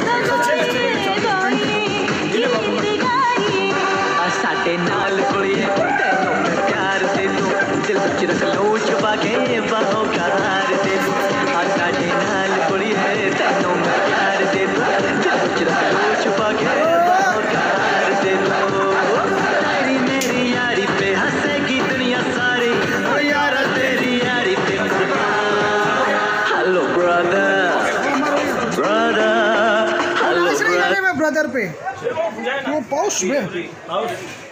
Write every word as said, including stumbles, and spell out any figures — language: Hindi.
साडे नाल कुड़िए तैनूं मैं प्यार दे दूं दिल विच रख लूं छुपा के बाहोकार दे दूं साडे नाल कुड़िए तैनूं मैं प्यार दे दूं दिल विच रख लूं छुपा के बाहोकार दे दूं तेरी मेरी यारी पे हंसेगी दुनिया सारी ओ यारा तेरी यारी पे hello brother brother hello brother brother पे वो पौष में